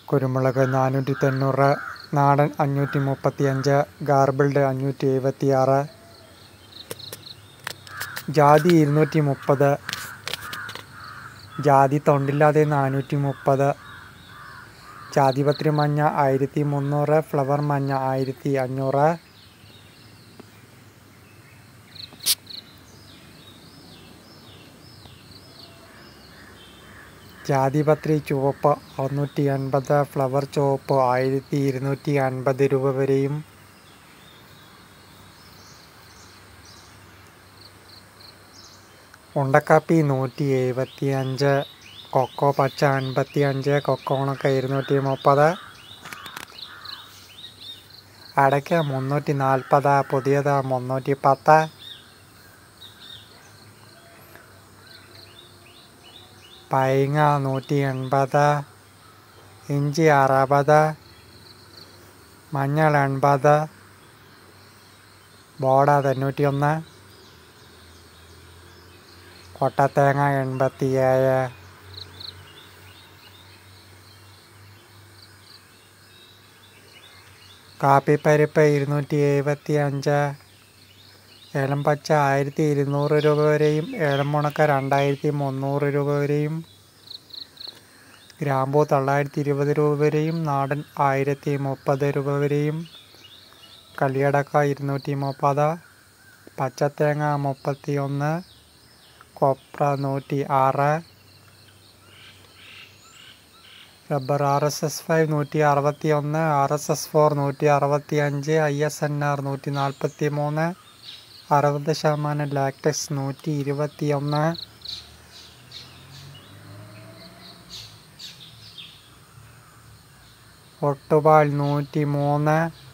കുരുമുളക് 490, നാടൻ 535, ഗാർബിൾഡ് 576, ജാതി 230, ജാതി തൊണ്ടില്ലാതെ 430, ജാതിപത്രി മഞ്ഞ 1300, ഫ്ലവർ മഞ്ഞ 1500, ജാതിപത്രി ചുവപ്പ് 680, ഫ്ലവർ ചുവപ്പ് 1250 രൂപ വരെയും, ഉണ്ടക്കാപ്പി 175, കൊക്കോ പച്ച 55, കൊക്കോ ഉണക്ക 230, അടയ്ക്ക 340, പുതിയത് 310, പൈങ്ങ 180, ഇഞ്ചി 60, മഞ്ഞൾ 80, ബോഡ 91, കൊട്ടത്തേങ്ങ 87, കാപ്പിപ്പരിപ്പ് 275, ഏലം പച്ച 1200 രൂപ വരെയും, ഏലം ഉണക്ക 2300 രൂപ വരെയും, ഗ്രാമ്പൂ 920 രൂപ വരെയും, നാടൻ 1030 രൂപ വരെയും, കല്ലിയടക്ക 230, പച്ചത്തേങ്ങ 31, കൊപ്ര 106, rubber RSS-5 161, RSS-4 165, ISNR 143, 60% latex 121, ഒട്ടുപാൽ 103,